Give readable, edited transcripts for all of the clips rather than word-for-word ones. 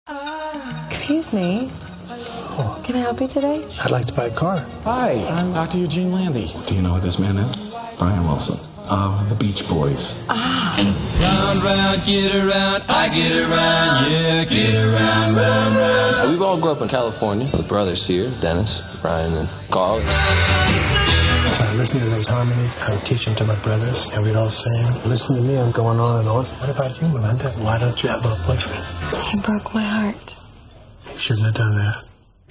Excuse me. Oh. Can I help you today? I'd like to buy a car. Hi, I'm Dr. Eugene Landy. Do you know who this man is? Brian Wilson of the Beach Boys. Round, round, get around, I get around, yeah, get around, round, round. We all grew up in California. The brothers here, Dennis, Brian, and Carl. So I listened to those harmonies. I would teach them to my brothers, and we'd all sing. Listen to me, I'm going on and on. What about you, Melinda? Why don't you have a boyfriend? He broke my heart. You shouldn't have done that.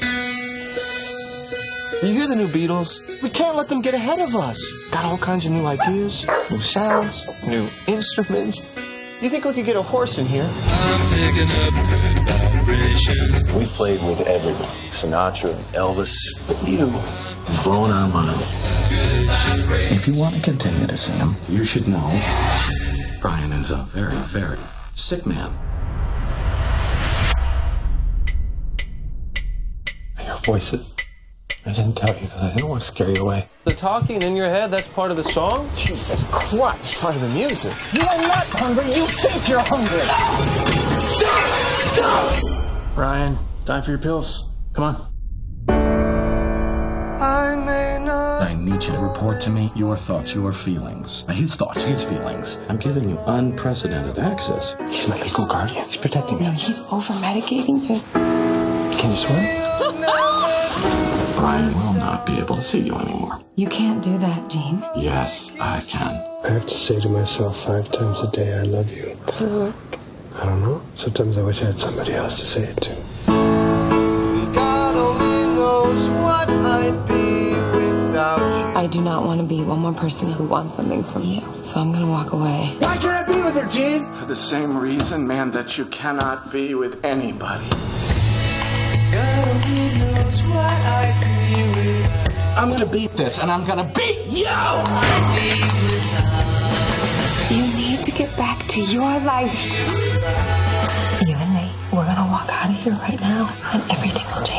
You hear the new Beatles? We can't let them get ahead of us. Got all kinds of new ideas, new sounds, new instruments. You think we could get a horse in here? I'm picking up good vibrations. We played with everyone. Sinatra, Elvis. You blowing our minds. If you want to continue to see him, you should know Brian is a very, very sick man. Your voices. I didn't tell you because I didn't want to scare you away. The talking in your head, that's part of the song? Jesus Christ. Part of the music. You are not hungry. You think you're hungry. Brian, time for your pills. Come on. I need you to report to me your thoughts, your feelings. His thoughts, his feelings. I'm giving you unprecedented access. He's my legal guardian. He's protecting me. No, he's over-medicating you. Can you swim? Brian will not be able to see you anymore. You can't do that, Gene. Yes, I can. I have to say to myself 5 times a day, I love you. Does it work? I don't know. Sometimes I wish I had somebody else to say it to. God only knows what I'd be without you. I do not want to be one more person who wants something from you. So I'm going to walk away. Why can't I be with her, Gene? For the same reason, man, that you cannot be with anybody. God only knows what I'd be without. I'm gonna beat this, and I'm gonna beat you! You need to get back to your life. You and me, we're going to walk out of here right now, and everything will change.